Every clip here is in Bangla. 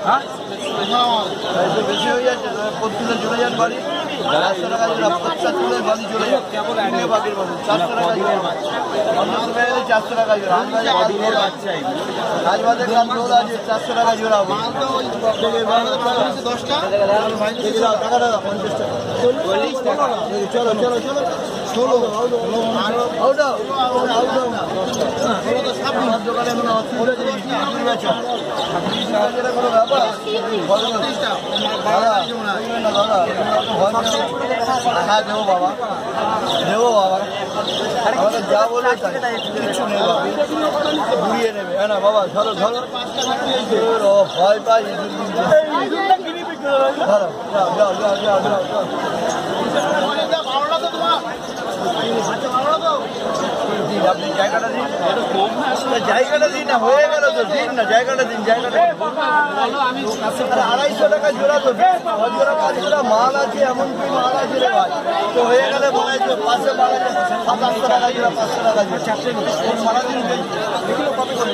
হ্যাঁ বেশি হয়ে যাচ্ছে প্রত্যেকটা চলে যান বাড়ি 400 টাকা জোড়া প্রত্যেকটা বাড়ি চলে যান বাকির মধ্যে 400 টাকা জোড়া 400 টাকা জোড়া রাজবাদের কাল রোল আছে 400 টাকা জোড়া 10টা টাকা টাকা 50 টাকা 40 টাকা চলো চলো চলো 16 দোকানে কোনো ব্যাপার হ্যাঁ দেবো বাবা দেবো বাবা আমাদের যা বলবে কিছু নেই বাবা ঘুরিয়ে নেবে হ্যাঁ না বাবা ধরো ধরো ভয় পাই ধরো যাও যাও যাও যাও যাও আপনি জায়গাটা দিন জায়গাটা দিন না হয়ে গেল তো দিন না জায়গাটা দিন জায়গাটা 250 টাকা জোড়া তো জোড়া 5 জোড়া মাল আছে এমনকি মাল আছে রে ভাই তো হয়ে গেলে মনে হয় পাশে মাল আছে 700 টাকা জোড়া 500 টাকা জোড়া মারা দিন এগুলো কপি করে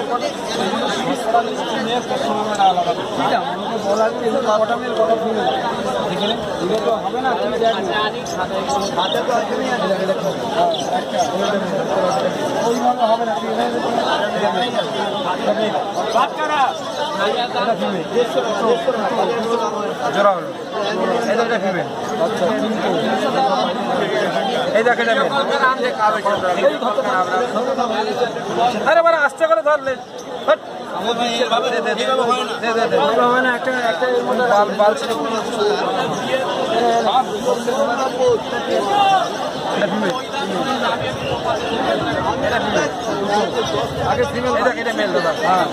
হবে না হাতে তো আছে হবে না জোড়া হলো এটা ফিমেল এই দেখে আরে বারা আস্তে করে ধরলে আগে ফিমেল এটা মেল দাদা হ্যাঁ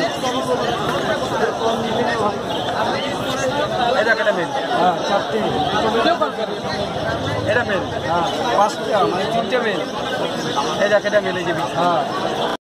এটা মেল হ্যাঁ 4টে এটা মেল হ্যাঁ 5টা মানে 3টে মেল এটা মেল এই যে হ্যাঁ